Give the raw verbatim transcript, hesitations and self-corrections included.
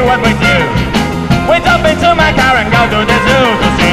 what we do. We jump into my car and go to this